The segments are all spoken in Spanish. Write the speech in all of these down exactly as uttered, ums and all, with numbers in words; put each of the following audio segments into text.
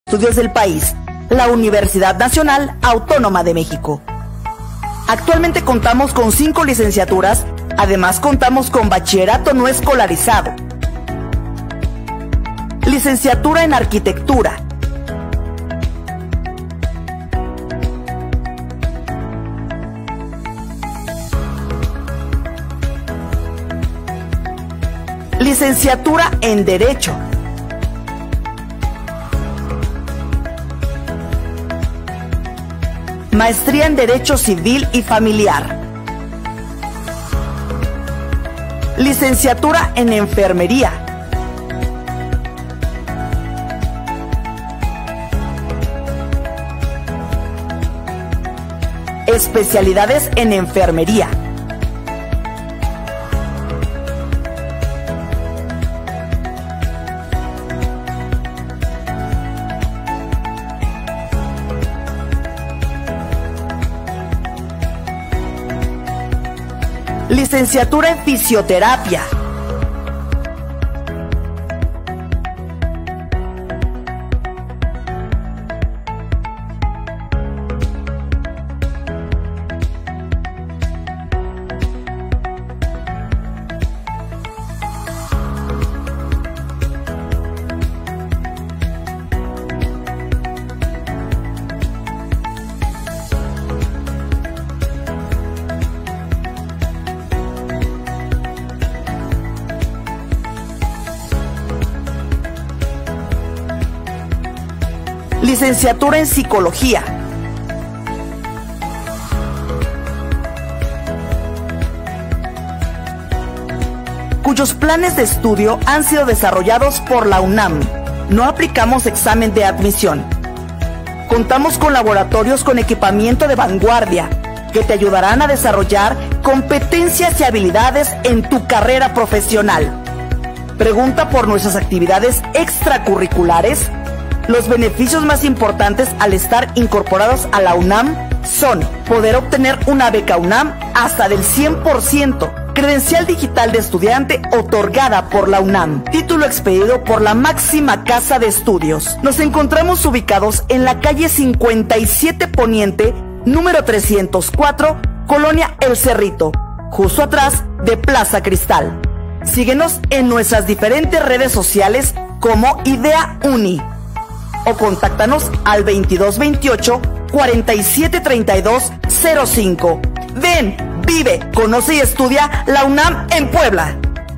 Estudios del país, la Universidad Nacional Autónoma de México. Actualmente contamos con cinco licenciaturas, además contamos con bachillerato no escolarizado, licenciatura en arquitectura, licenciatura en Derecho, maestría en Derecho Civil y Familiar, licenciatura en Enfermería, especialidades en Enfermería, licenciatura en Fisioterapia, licenciatura en Psicología, cuyos planes de estudio han sido desarrollados por la UNAM. No aplicamos examen de admisión. Contamos con laboratorios con equipamiento de vanguardia que te ayudarán a desarrollar competencias y habilidades en tu carrera profesional. Pregunta por nuestras actividades extracurriculares. Los beneficios más importantes al estar incorporados a la UNAM son poder obtener una beca UNAM hasta del cien por ciento, credencial digital de estudiante otorgada por la UNAM, título expedido por la máxima casa de estudios. Nos encontramos ubicados en la calle cincuenta y siete Poniente, número trescientos cuatro, Colonia El Cerrito, justo atrás de Plaza Cristal. Síguenos en nuestras diferentes redes sociales como Idea Uni, o contáctanos al veintidós veintiocho, cuarenta y siete treinta y dos cero cinco. Ven, vive, conoce y estudia la UNAM en Puebla.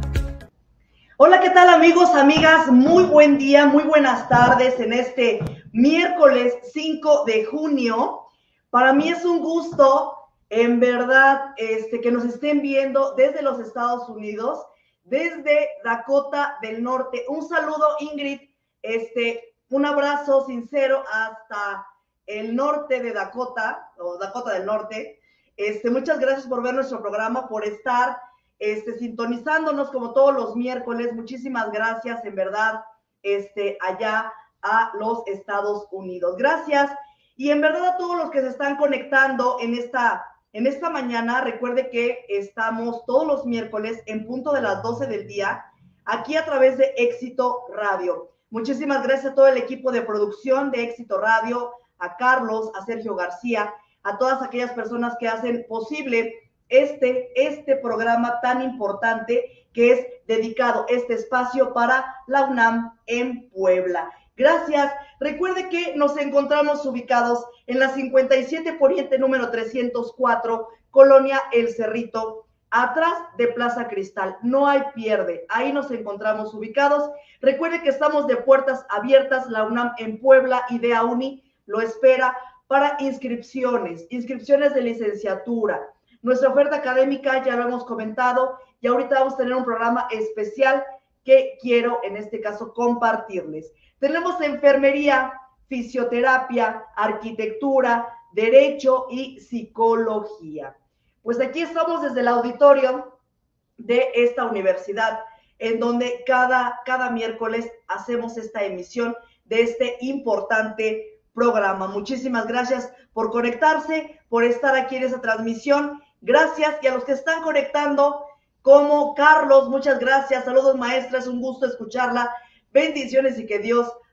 Hola, ¿qué tal amigos, amigas? Muy buen día, muy buenas tardes en este miércoles cinco de junio. Para mí es un gusto, en verdad, este, que nos estén viendo desde los Estados Unidos, desde Dakota del Norte. Un saludo, Ingrid, este... un abrazo sincero hasta el norte de Dakota, o Dakota del Norte. Este, muchas gracias por ver nuestro programa, por estar este, sintonizándonos como todos los miércoles. Muchísimas gracias, en verdad, este, allá a los Estados Unidos. Gracias. Y en verdad a todos los que se están conectando en esta, en esta mañana, recuerde que estamos todos los miércoles en punto de las doce del día, aquí a través de Éxito Radio. Muchísimas gracias a todo el equipo de producción de Éxito Radio, a Carlos, a Sergio García, a todas aquellas personas que hacen posible este, este programa tan importante que es dedicado este espacio para la UNAM en Puebla. Gracias. Recuerde que nos encontramos ubicados en la cincuenta y siete Poniente número trescientos cuatro, Colonia El Cerrito, atrás de Plaza Cristal. No hay pierde, ahí nos encontramos ubicados. Recuerde que estamos de puertas abiertas, la UNAM en Puebla, Idea Uni lo espera para inscripciones, inscripciones de licenciatura. Nuestra oferta académica ya lo hemos comentado y ahorita vamos a tener un programa especial que quiero en este caso compartirles. Tenemos enfermería, fisioterapia, arquitectura, derecho y psicología. Pues aquí estamos desde el auditorio de esta universidad, en donde cada, cada miércoles hacemos esta emisión de este importante programa. Muchísimas gracias por conectarse, por estar aquí en esta transmisión. Gracias, y a los que están conectando, como Carlos, muchas gracias. Saludos, maestra, es un gusto escucharla. Bendiciones y que Dios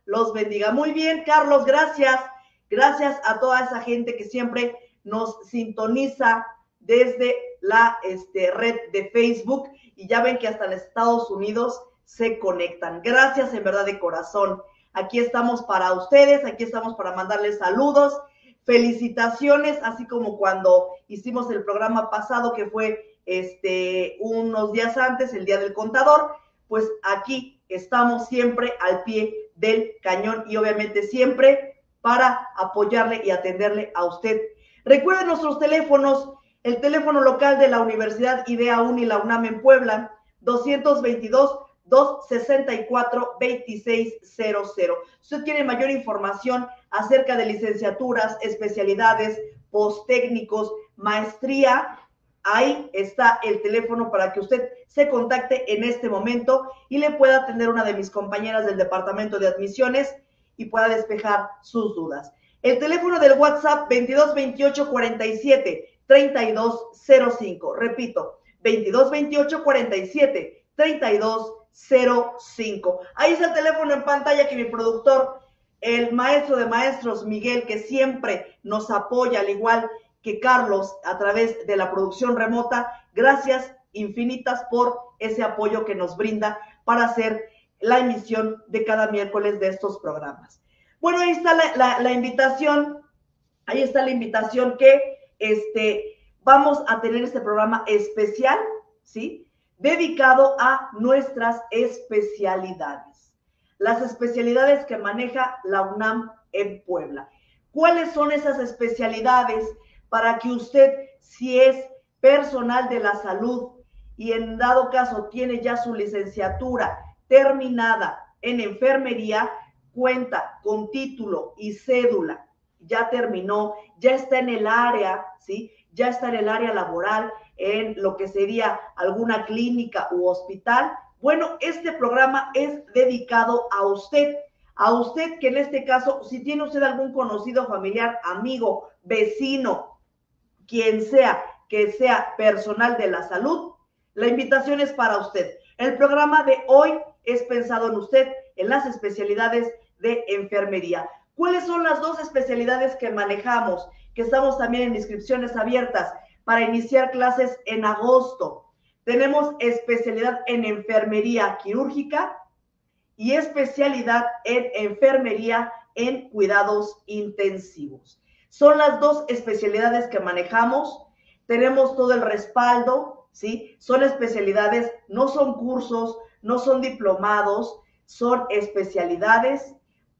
los bendiga. Muy bien, Carlos, gracias. Gracias a toda esa gente que siempre nos sintoniza desde la este, red de Facebook, y ya ven que hasta en Estados Unidos se conectan. Gracias en verdad de corazón. Aquí estamos para ustedes, aquí estamos para mandarles saludos, felicitaciones, así como cuando hicimos el programa pasado que fue este, unos días antes, el Día del Contador. Pues aquí estamos siempre al pie del cañón y obviamente siempre para apoyarle y atenderle a usted. Recuerden nuestros teléfonos, el teléfono local de la Universidad IDEA UNI, la UNAM en Puebla, doscientos veintidós, doscientos sesenta y cuatro, veintiséis cero cero. Si usted quiere mayor información acerca de licenciaturas, especialidades, posttécnicos, maestría, ahí está el teléfono para que usted se contacte en este momento y le pueda atender una de mis compañeras del departamento de admisiones y pueda despejar sus dudas. El teléfono del WhatsApp veintidós veintiocho cuarenta y siete treinta y dos cero cinco. Repito, veintidós veintiocho cuarenta y siete treinta y dos cero cinco. Ahí está el teléfono en pantalla que mi productor, el maestro de maestros, Miguel, que siempre nos apoya, al igual que Carlos, a través de la producción remota. Gracias infinitas por ese apoyo que nos brinda para hacer la emisión de cada miércoles de estos programas. Bueno, ahí está la, la, la invitación, ahí está la invitación que este, vamos a tener este programa especial, ¿sí? Dedicado a nuestras especialidades, las especialidades que maneja la UNAM en Puebla. ¿Cuáles son esas especialidades para que usted, si es personal de la salud y en dado caso tiene ya su licenciatura terminada en enfermería, cuenta con título y cédula, ya terminó, ya está en el área, ¿sí? Ya está en el área laboral, en lo que sería alguna clínica u hospital? Bueno, este programa es dedicado a usted, a usted que en este caso, si tiene usted algún conocido, familiar, amigo, vecino, quien sea, que sea personal de la salud, la invitación es para usted. El programa de hoy es pensado en usted, en las especialidades de enfermería. ¿Cuáles son las dos especialidades que manejamos? Que estamos también en inscripciones abiertas para iniciar clases en agosto. Tenemos especialidad en enfermería quirúrgica y especialidad en enfermería en cuidados intensivos. Son las dos especialidades que manejamos. Tenemos todo el respaldo, ¿sí? Son especialidades, no son cursos, no son diplomados, son especialidades,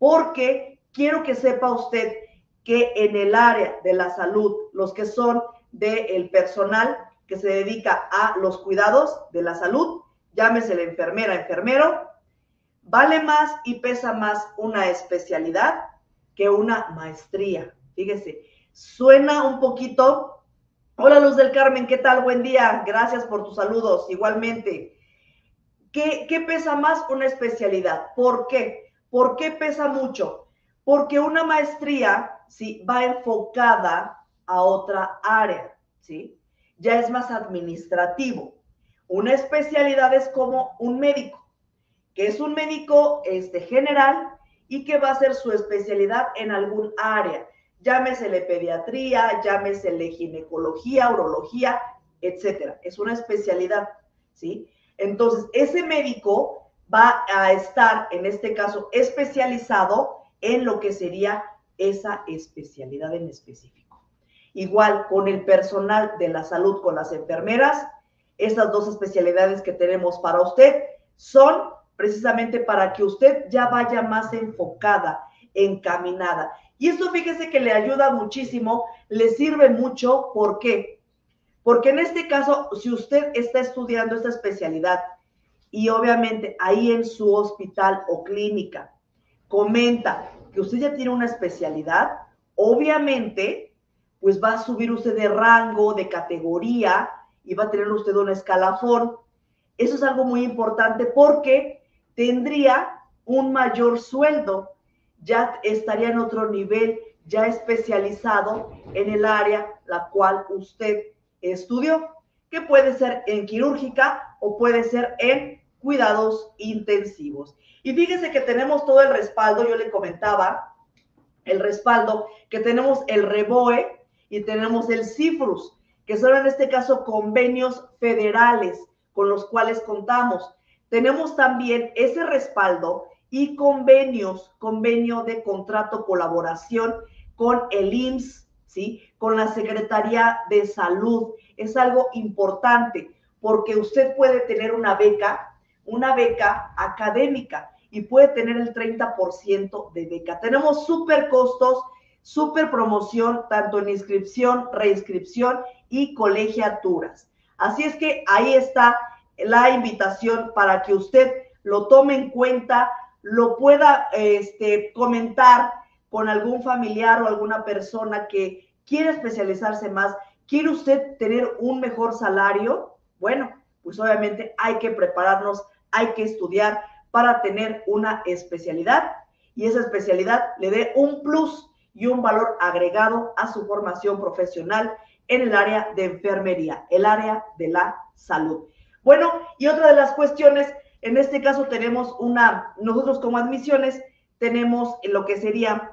porque quiero que sepa usted que en el área de la salud, los que son del personal que se dedica a los cuidados de la salud, llámese la enfermera, enfermero, vale más y pesa más una especialidad que una maestría. Fíjese, suena un poquito. Hola, Luz del Carmen, ¿qué tal? Buen día, gracias por tus saludos, igualmente. ¿Qué, qué pesa más una especialidad? ¿Por qué? ¿Por qué pesa mucho? Porque una maestría, ¿sí?, va enfocada a otra área, ¿sí? Ya es más administrativo. Una especialidad es como un médico, que es un médico este, general y que va a hacer su especialidad en algún área. Llámesele pediatría, llámesele ginecología, urología, etcétera. Es una especialidad, ¿sí? Entonces, ese médico va a estar, en este caso, especializado en lo que sería esa especialidad en específico. Igual con el personal de la salud, con las enfermeras, estas dos especialidades que tenemos para usted son precisamente para que usted ya vaya más enfocada, encaminada. Y esto, fíjese que le ayuda muchísimo, le sirve mucho. ¿Por qué? Porque en este caso, si usted está estudiando esta especialidad y obviamente ahí en su hospital o clínica comenta que usted ya tiene una especialidad, obviamente, pues va a subir usted de rango, de categoría y va a tener usted un escalafón. Eso es algo muy importante porque tendría un mayor sueldo, ya estaría en otro nivel, ya especializado en el área la cual usted estudió, que puede ser en quirúrgica o puede ser en cuidados intensivos. Y fíjese que tenemos todo el respaldo, yo le comentaba, el respaldo, que tenemos el REBOE y tenemos el CIFRUS, que son en este caso convenios federales con los cuales contamos. Tenemos también ese respaldo y convenios, convenio de contrato colaboración con el I M S S, ¿sí? Con la Secretaría de Salud. Es algo importante porque usted puede tener una beca, una beca académica y puede tener el treinta por ciento de beca. Tenemos súper costos, súper promoción, tanto en inscripción, reinscripción y colegiaturas. Así es que ahí está la invitación para que usted lo tome en cuenta, lo pueda este, comentar con algún familiar o alguna persona que quiere especializarse más. ¿Quiere usted tener un mejor salario? Bueno, pues obviamente hay que prepararnos, hay que estudiar para tener una especialidad y esa especialidad le dé un plus y un valor agregado a su formación profesional en el área de enfermería, el área de la salud. Bueno, y otra de las cuestiones, en este caso tenemos una, nosotros como admisiones tenemos lo que sería,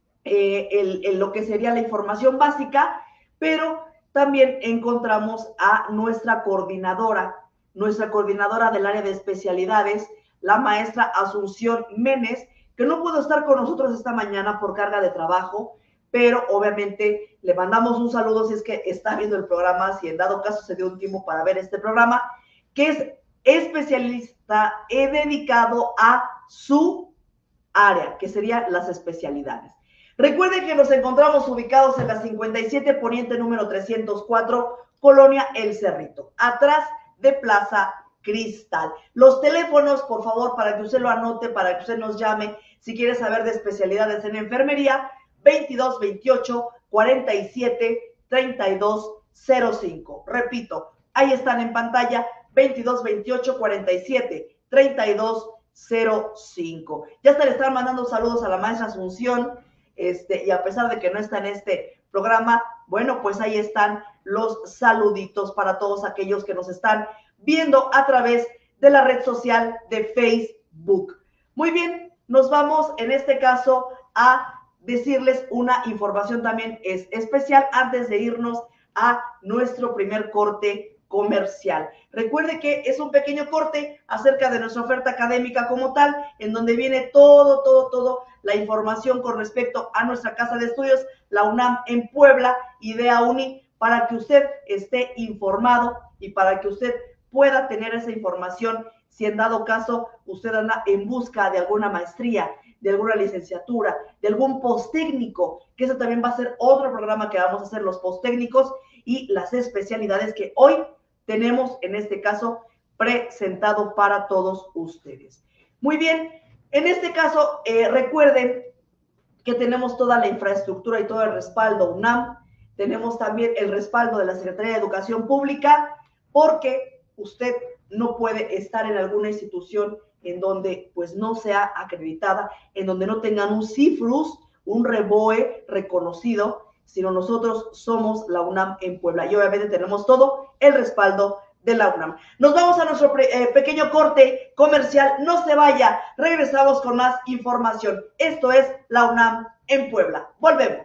eh, el, el, lo que sería la información básica, pero también encontramos a nuestra coordinadora, nuestra coordinadora del área de especialidades, la maestra Asunción Menes, que no pudo estar con nosotros esta mañana por carga de trabajo, pero obviamente le mandamos un saludo si es que está viendo el programa, si en dado caso se dio un tiempo para ver este programa, que es especialista he dedicado a su área, que serían las especialidades. Recuerden que nos encontramos ubicados en la cincuenta y siete Poniente número trescientos cuatro, Colonia El Cerrito, atrás de Plaza Cristal. Los teléfonos, por favor, para que usted lo anote, para que usted nos llame, si quiere saber de especialidades en enfermería, veintidós veintiocho cuarenta y siete treinta y dos cero cinco. Repito, ahí están en pantalla, veintidós veintiocho cuarenta y siete treinta y dos cero cinco. Ya hasta le están mandando saludos a la maestra Asunción, este, y a pesar de que no está en este programa, bueno, pues ahí están los saluditos para todos aquellos que nos están viendo a través de la red social de Facebook. Muy bien, nos vamos en este caso a decirles una información también es especial antes de irnos a nuestro primer corte comercial. Recuerde que es un pequeño corte acerca de nuestra oferta académica como tal, en donde viene todo, todo, todo la información con respecto a nuestra casa de estudios, la UNAM en Puebla, Idea Uni, para que usted esté informado y para que usted pueda tener esa información si en dado caso usted anda en busca de alguna maestría, de alguna licenciatura, de algún posttécnico, que eso también va a ser otro programa que vamos a hacer, los posttécnicos y las especialidades que hoy tenemos, en este caso, presentado para todos ustedes. Muy bien, en este caso, eh, recuerden que tenemos toda la infraestructura y todo el respaldo UNAM, tenemos también el respaldo de la Secretaría de Educación Pública, porque usted no puede estar en alguna institución en donde pues no sea acreditada, en donde no tengan un CIFRUS, un REBOE reconocido, sino nosotros somos la UNAM en Puebla y obviamente tenemos todo el respaldo de la UNAM. Nos vamos a nuestro eh, pequeño corte comercial, no se vaya, regresamos con más información. Esto es la UNAM en Puebla. Volvemos.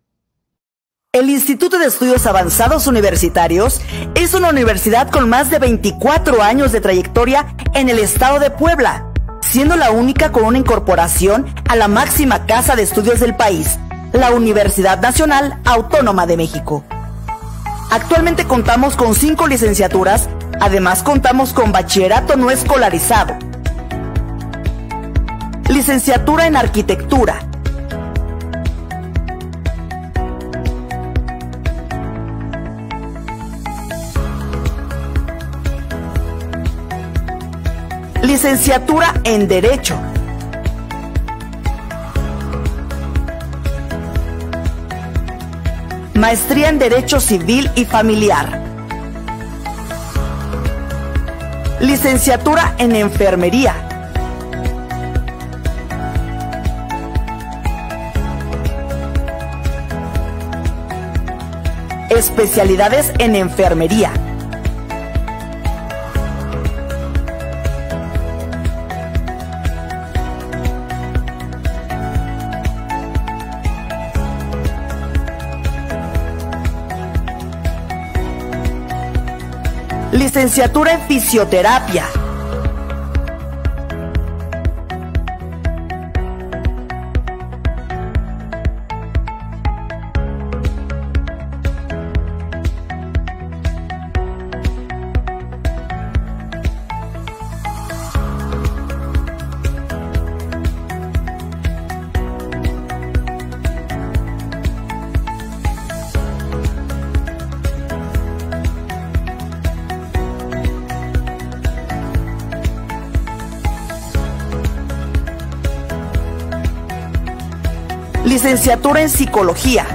El Instituto de Estudios Avanzados Universitarios es una universidad con más de veinticuatro años de trayectoria en el estado de Puebla, siendo la única con una incorporación a la máxima casa de estudios del país, la Universidad Nacional Autónoma de México. Actualmente contamos con cinco licenciaturas, además contamos con bachillerato no escolarizado, licenciatura en arquitectura, licenciatura en Derecho, maestría en Derecho Civil y Familiar, licenciatura en Enfermería, especialidades en Enfermería, Licenciatura en Fisioterapia. Licenciatura en Psicología.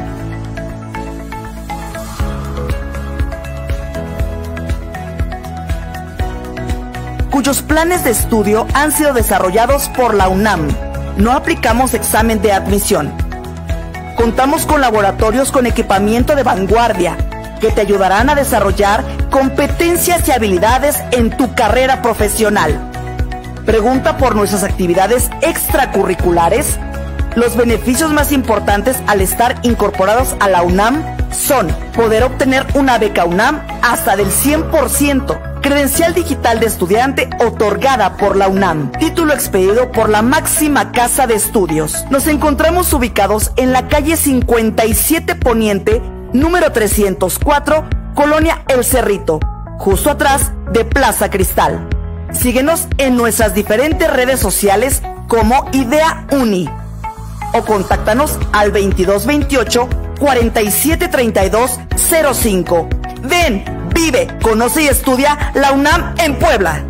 Cuyos planes de estudio han sido desarrollados por la UNAM. No aplicamos examen de admisión. Contamos con laboratorios con equipamiento de vanguardia que te ayudarán a desarrollar competencias y habilidades en tu carrera profesional. Pregunta por nuestras actividades extracurriculares. Los beneficios más importantes al estar incorporados a la UNAM son poder obtener una beca UNAM hasta del cien por ciento, credencial digital de estudiante otorgada por la UNAM, título expedido por la máxima casa de estudios. Nos encontramos ubicados en la calle cincuenta y siete Poniente, número trescientos cuatro, Colonia El Cerrito, justo atrás de Plaza Cristal. Síguenos en nuestras diferentes redes sociales como Idea Uni o contáctanos al veintidós veintiocho, cuarenta y siete treinta y dos cero cinco. Ven, vive, conoce y estudia la UNAM en Puebla.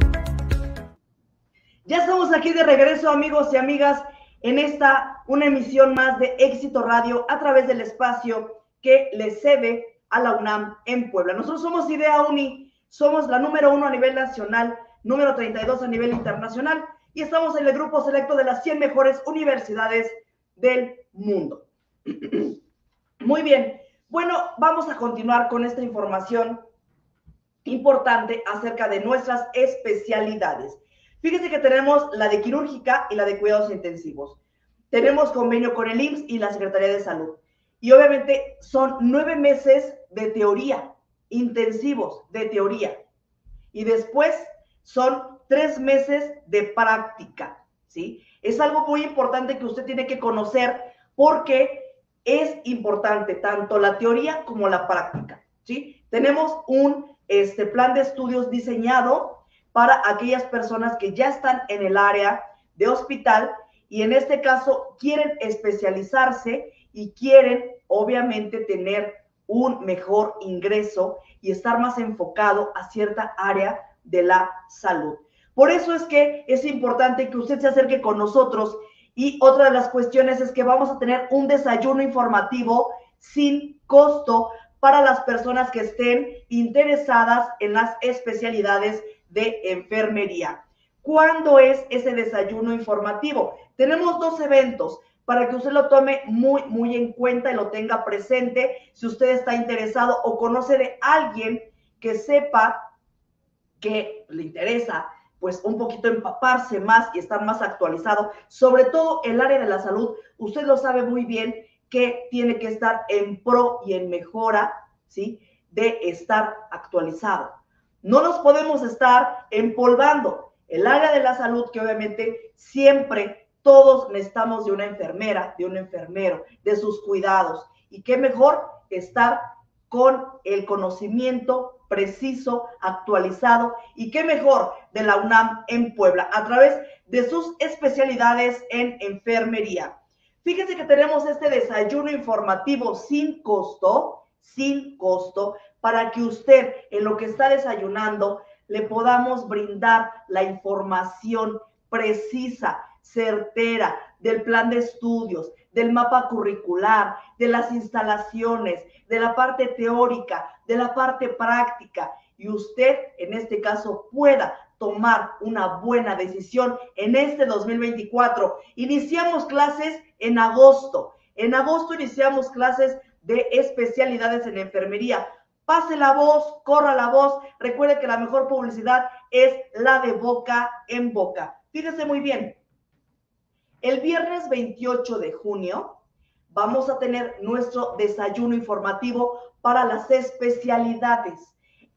Ya estamos aquí de regreso, amigos y amigas, en esta, una emisión más de Éxito Radio a través del espacio que le cede a la UNAM en Puebla. Nosotros somos Idea Uni, somos la número uno a nivel nacional, número treinta y dos a nivel internacional, y estamos en el grupo selecto de las cien mejores universidades del mundo. Muy bien, bueno, vamos a continuar con esta información importante acerca de nuestras especialidades. Fíjense que tenemos la de quirúrgica y la de cuidados intensivos. Tenemos convenio con el I M S S y la Secretaría de Salud. Y obviamente son nueve meses de teoría, intensivos de teoría. Y después son tres meses de práctica, ¿sí? Es algo muy importante que usted tiene que conocer porque es importante tanto la teoría como la práctica, ¿sí? Tenemos un este, plan de estudios diseñado para aquellas personas que ya están en el área de hospital y en este caso quieren especializarse y quieren obviamente tener un mejor ingreso y estar más enfocado a cierta área de la salud. Por eso es que es importante que usted se acerque con nosotros y otra de las cuestiones es que vamos a tener un desayuno informativo sin costo para las personas que estén interesadas en las especialidades de enfermería. ¿Cuándo es ese desayuno informativo? Tenemos dos eventos para que usted lo tome muy, muy en cuenta y lo tenga presente si usted está interesado o conoce de alguien que sepa que le interesa pues un poquito empaparse más y estar más actualizado, sobre todo el área de la salud. Usted lo sabe muy bien que tiene que estar en pro y en mejora, ¿sí? De estar actualizado. No nos podemos estar empolvando. El área de la salud, que obviamente siempre todos necesitamos de una enfermera, de un enfermero, de sus cuidados. Y qué mejor estar con el conocimiento preciso, actualizado, y qué mejor de la UNAM en Puebla, a través de sus especialidades en enfermería. Fíjense que tenemos este desayuno informativo sin costo, sin costo, para que usted, en lo que está desayunando, le podamos brindar la información precisa, certera, del plan de estudios, del mapa curricular, de las instalaciones, de la parte teórica, de la parte práctica, y usted, en este caso, pueda tomar una buena decisión en este dos mil veinticuatro. Iniciamos clases en agosto. En agosto iniciamos clases de especialidades en enfermería. Pase la voz, corra la voz. Recuerde que la mejor publicidad es la de boca en boca. Fíjese muy bien. El viernes veintiocho de junio vamos a tener nuestro desayuno informativo para las especialidades.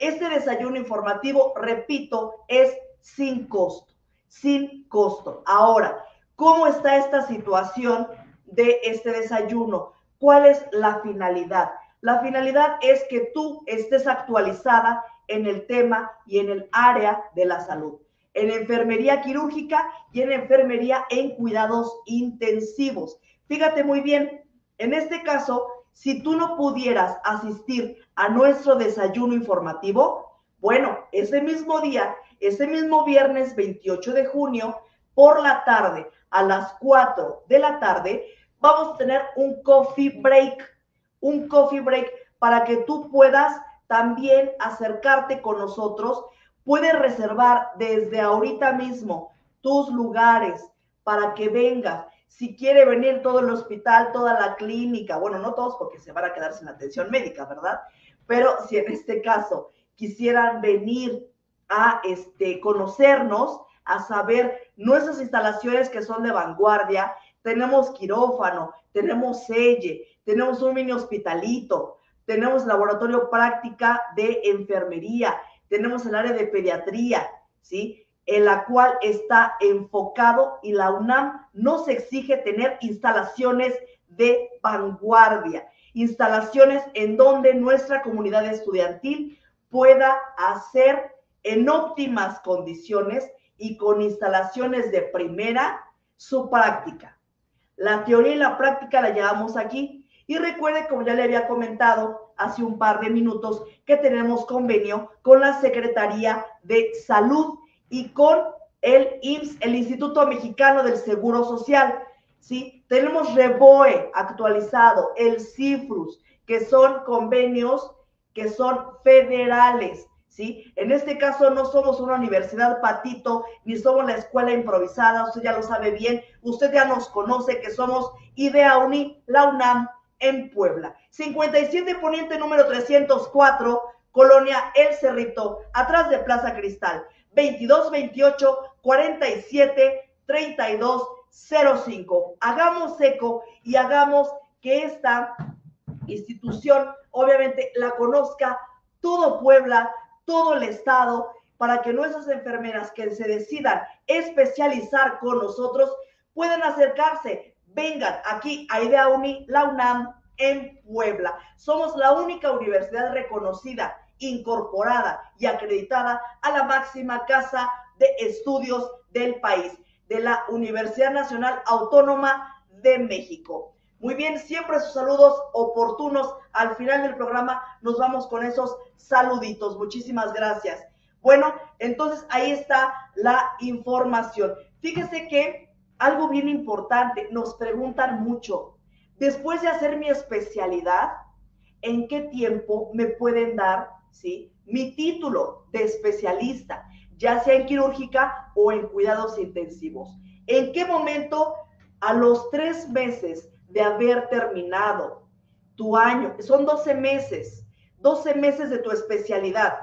Este desayuno informativo, repito, es sin costo, sin costo. Ahora, ¿cómo está esta situación de este desayuno? ¿Cuál es la finalidad? La finalidad es que tú estés actualizada en el tema y en el área de la salud, en enfermería quirúrgica y en enfermería en cuidados intensivos. Fíjate muy bien, en este caso, si tú no pudieras asistir a nuestro desayuno informativo, bueno, ese mismo día, ese mismo viernes veintiocho de junio, por la tarde, a las cuatro de la tarde, vamos a tener un coffee break, un coffee break para que tú puedas también acercarte con nosotros. Puedes reservar desde ahorita mismo tus lugares para que vengas. Si quiere venir todo el hospital, toda la clínica, bueno, no todos porque se van a quedar sin atención médica, ¿verdad? Pero si en este caso quisieran venir a este, conocernos, a saber nuestras instalaciones que son de vanguardia, tenemos quirófano, tenemos selle, tenemos un mini hospitalito, tenemos laboratorio práctica de enfermería, tenemos el área de pediatría, ¿sí? En la cual está enfocado y la UNAM nos exige tener instalaciones de vanguardia, instalaciones en donde nuestra comunidad estudiantil pueda hacer en óptimas condiciones y con instalaciones de primera su práctica. La teoría y la práctica la llevamos aquí. Y recuerde, como ya le había comentado hace un par de minutos, que tenemos convenio con la Secretaría de Salud y con el I M S S, el Instituto Mexicano del Seguro Social, ¿sí? Tenemos REBOE actualizado, el CIFRUS, que son convenios que son federales, ¿sí? En este caso no somos una universidad patito, ni somos la escuela improvisada, usted ya lo sabe bien, usted ya nos conoce que somos IDEAUNI, la UNAM, en Puebla. cincuenta y siete Poniente número trescientos cuatro, Colonia El Cerrito, atrás de Plaza Cristal, veintidós veintiocho cuarenta y siete treinta y dos cero cinco. Hagamos eco y hagamos que esta institución obviamente la conozca todo Puebla, todo el estado, para que nuestras enfermeras que se decidan especializar con nosotros puedan acercarse. Vengan aquí a IDEAUNI, la UNAM, en Puebla. Somos la única universidad reconocida, incorporada y acreditada a la máxima casa de estudios del país, de la Universidad Nacional Autónoma de México. Muy bien, siempre sus saludos oportunos. Al final del programa nos vamos con esos saluditos. Muchísimas gracias. Bueno, entonces ahí está la información. Fíjese que algo bien importante, nos preguntan mucho, después de hacer mi especialidad, ¿en qué tiempo me pueden dar, ¿sí?, mi título de especialista, ya sea en quirúrgica o en cuidados intensivos? ¿En qué momento? A los tres meses de haber terminado tu año, son doce meses, doce meses de tu especialidad.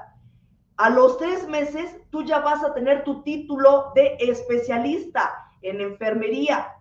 A los tres meses tú ya vas a tener tu título de especialista en enfermería.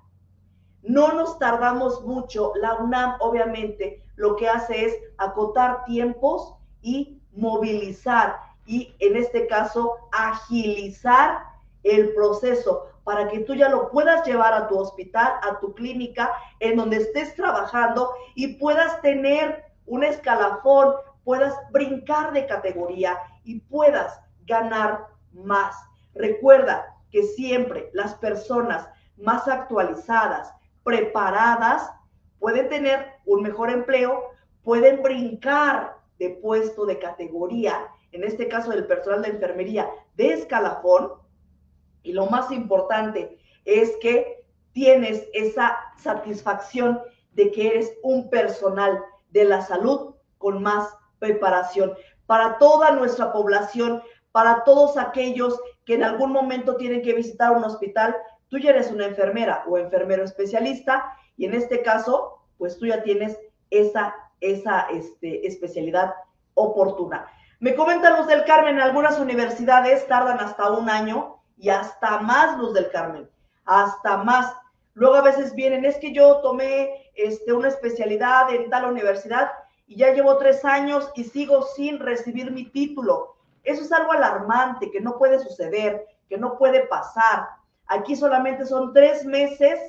No nos tardamos mucho. La UNAM obviamente lo que hace es acotar tiempos y movilizar y en este caso agilizar el proceso para que tú ya lo puedas llevar a tu hospital, a tu clínica, en donde estés trabajando y puedas tener un escalafón, puedas brincar de categoría y puedas ganar más. Recuerda que siempre las personas más actualizadas, preparadas, pueden tener un mejor empleo, pueden brincar de puesto, de categoría, en este caso del personal de enfermería, de escalafón, y lo más importante es que tienes esa satisfacción de que eres un personal de la salud con más preparación. Para toda nuestra población, para todos aquellos que en algún momento tienen que visitar un hospital, tú ya eres una enfermera o enfermero especialista y en este caso, pues tú ya tienes esa, esa este, especialidad oportuna. Me comentan Luz del Carmen, en algunas universidades tardan hasta un año y hasta más, Luz del Carmen, hasta más. Luego a veces vienen, es que yo tomé este, una especialidad en tal universidad y ya llevo tres años y sigo sin recibir mi título. Eso es algo alarmante, que no puede suceder, que no puede pasar. Aquí solamente son tres meses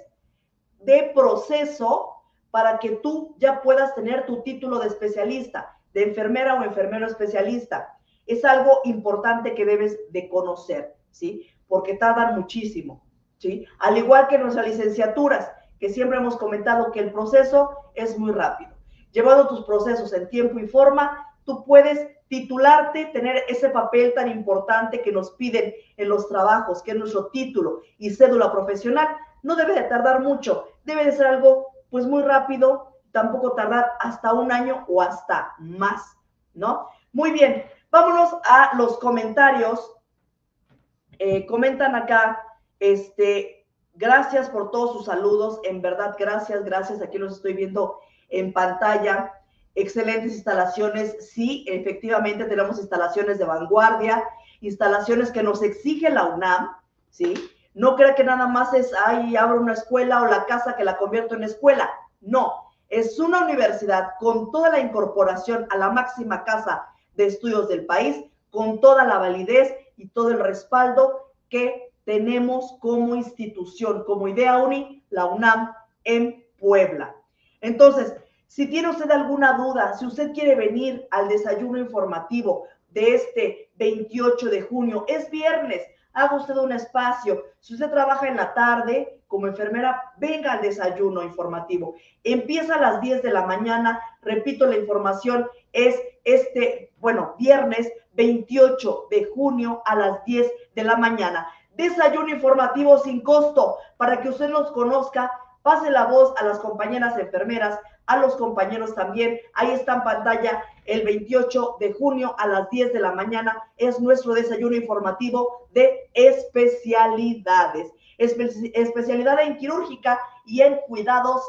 de proceso para que tú ya puedas tener tu título de especialista, de enfermera o enfermero especialista. Es algo importante que debes de conocer, ¿sí? Porque tardan muchísimo, ¿sí? Al igual que nuestras licenciaturas, que siempre hemos comentado que el proceso es muy rápido. Llevando tus procesos en tiempo y forma, tú puedes titularte, tener ese papel tan importante que nos piden en los trabajos, que es nuestro título y cédula profesional. No debe de tardar mucho, debe de ser algo pues muy rápido, tampoco tardar hasta un año o hasta más, ¿no? Muy bien, vámonos a los comentarios. Eh, comentan acá, este, gracias por todos sus saludos, en verdad, gracias, gracias, aquí los estoy viendo en pantalla. Excelentes instalaciones, sí, efectivamente tenemos instalaciones de vanguardia, instalaciones que nos exige la UNAM, ¿sí? No crea que nada más es, ay, abro una escuela o la casa que la convierto en escuela. No, es una universidad con toda la incorporación a la máxima casa de estudios del país, con toda la validez y todo el respaldo que tenemos como institución, como Idea Uni, la UNAM en Puebla. Entonces, si tiene usted alguna duda, si usted quiere venir al desayuno informativo de este veintiocho de junio, es viernes, haga usted un espacio. Si usted trabaja en la tarde como enfermera, venga al desayuno informativo. Empieza a las diez de la mañana, repito, la información es este, bueno, viernes veintiocho de junio a las diez de la mañana. Desayuno informativo sin costo para que usted nos conozca, pase la voz a las compañeras enfermeras, a los compañeros también. Ahí está en pantalla el veintiocho de junio a las diez de la mañana. Es nuestro desayuno informativo de especialidades. Espe- especialidad en quirúrgica y en cuidados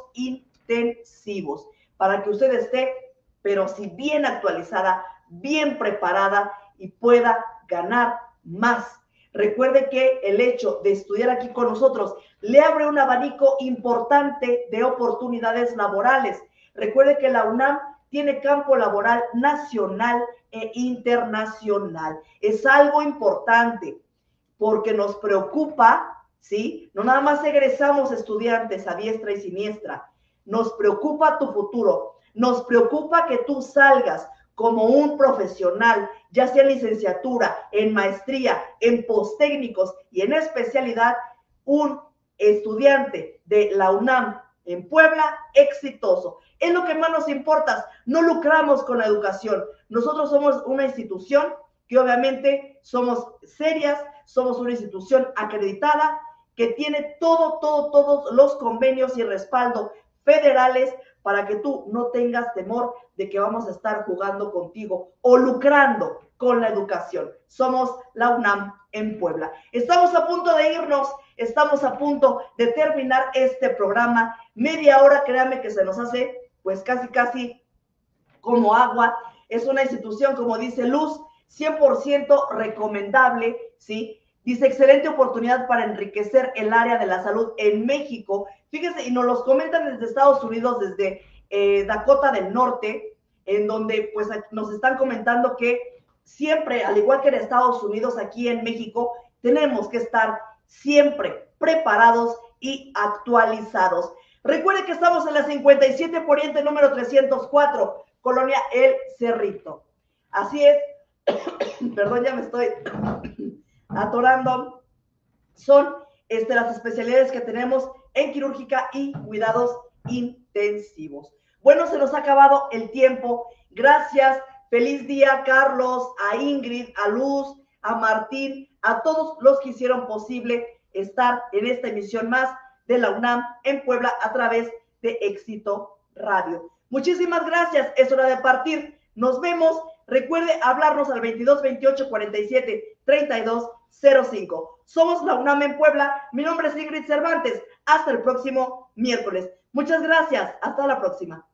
intensivos. Para que usted esté, pero sí bien actualizada, bien preparada y pueda ganar más. Recuerde que el hecho de estudiar aquí con nosotros le abre un abanico importante de oportunidades laborales. Recuerde que la UNAM tiene campo laboral nacional e internacional. Es algo importante porque nos preocupa, ¿sí? No nada más egresamos estudiantes a diestra y siniestra. Nos preocupa tu futuro. Nos preocupa que tú salgas como un profesional, ya sea en licenciatura, en maestría, en posttécnicos y en especialidad, un estudiante de la UNAM en Puebla exitoso. Es lo que más nos importa. No lucramos con la educación. Nosotros somos una institución que obviamente somos serias, somos una institución acreditada que tiene todo, todo, todos los convenios y respaldo federales para que tú no tengas temor de que vamos a estar jugando contigo o lucrando con la educación. Somos la UNAM en Puebla. Estamos a punto de irnos, estamos a punto de terminar este programa. Media hora, créanme que se nos hace pues casi, casi como agua. Es una institución, como dice Luz, cien por ciento recomendable, ¿sí? Dice, excelente oportunidad para enriquecer el área de la salud en México. Fíjese, y nos los comentan desde Estados Unidos, desde eh, Dakota del Norte, en donde pues nos están comentando que siempre, al igual que en Estados Unidos, aquí en México, tenemos que estar siempre preparados y actualizados. Recuerde que estamos en la cincuenta y siete Poniente número trescientos cuatro, Colonia El Cerrito. Así es, perdón, ya me estoy atorando. Son este, las especialidades que tenemos en quirúrgica y cuidados intensivos. Bueno, se nos ha acabado el tiempo. Gracias. Feliz día, Carlos, a Ingrid, a Luz, a Martín, a todos los que hicieron posible estar en esta emisión más de la UNAM en Puebla a través de Éxito Radio. Muchísimas gracias. Es hora de partir. Nos vemos. Recuerde hablarnos al veintidós veintiocho cuarenta y siete treinta y dos cero cinco. Somos la UNAM en Puebla. Mi nombre es Ingrid Cervantes. Hasta el próximo miércoles. Muchas gracias. Hasta la próxima.